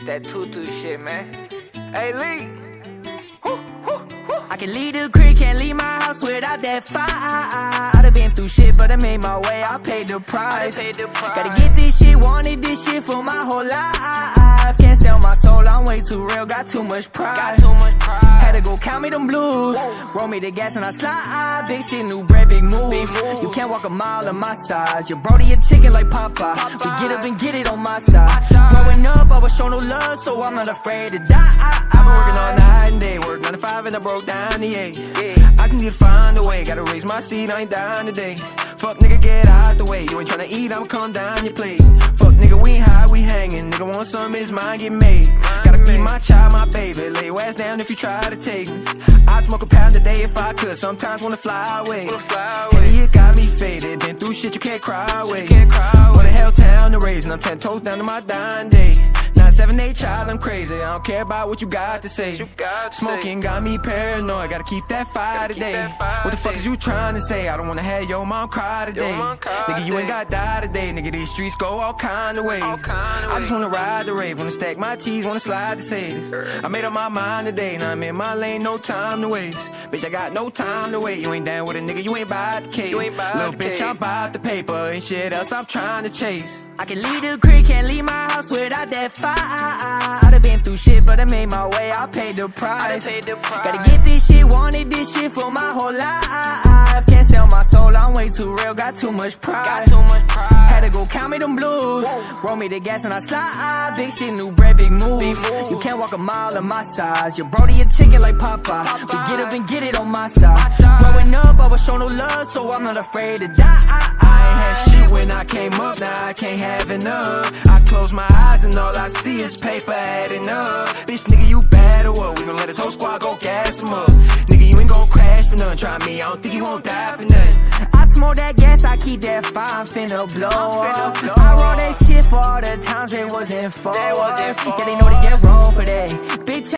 that tutu shit, man. Hey, Lee. I can leave the crib, can't leave my house without that fire. I done been through shit, but I made my way, I paid the price. Gotta get this shit, wanted this shit for my whole life. Can't sell my soul, I'm way too real, got too much pride. Had to go count me them blues, roll me the gas and I slide. Big shit, new bread, big moves. You can't walk a mile on my size. Your brody a chicken like Popeye. We get up and get it on my side. Growing up, I was shown no love, so I'm not afraid to die. I've been working all night and day, work 9 to 5 and I broke down the 8. I just need to find a way, gotta raise my seed, I ain't down today. Fuck nigga, get out the way, you ain't tryna eat, I'ma come down your plate. Fuck nigga, we ain't high, we hanging, nigga want something, his mind get made. Gotta feed my child, my baby, lay your ass down if you try to take me. I'd smoke a pound a day if I could, sometimes wanna fly away. Henny, it got me faded, been through shit you can't cry away. What the hell town to raise, and I'm 10 toes down to my dying day. 9, 7, 8 child, I'm crazy, I don't care about what you got to say. Smoking got me paranoid, gotta keep that fire today. What the fuck is you trying to say? I don't wanna have your mom cry today. Nigga, you ain't got die today. Nigga, these streets go all kind of ways. I just wanna ride the rave, wanna stack my cheese, wanna slide the Sadis. I made up my mind today, now I'm in my lane, no time to waste. Bitch, I got no time to wait. You ain't down with a nigga, you ain't buy the cake. Little bitch, I'm about the paper, ain't shit else I'm trying to chase. I can leave the crib, can't leave my house without that fire. I done been through shit, but I made my way, I paid the price. Gotta get this shit, wanted this shit for my whole life. Can't sell my soul, I'm way too real, got too much pride. Had to go count me them blues, roll me the gas and I slide. Big shit, new bread, big moves. You can't walk a mile on my size. Your brody a chicken like Popeye. We get up and get it on my side. Growing up, I was shown no love, so I'm not afraid to die. I ain't had shit when I came up, now I can't have enough. I close my eyes and all I see is paper adding up. Bitch, nigga, you bad or what? We gon' let this whole squad go gas him up. Nigga, you ain't gon' crash for nothing. Try me, I don't think you won't die for nothing. I smoke that gas, I keep that fire, I'm finna blow up. I roll that shit for all the times it wasn't for us. Yeah, they know they get wrong for that. Bitch,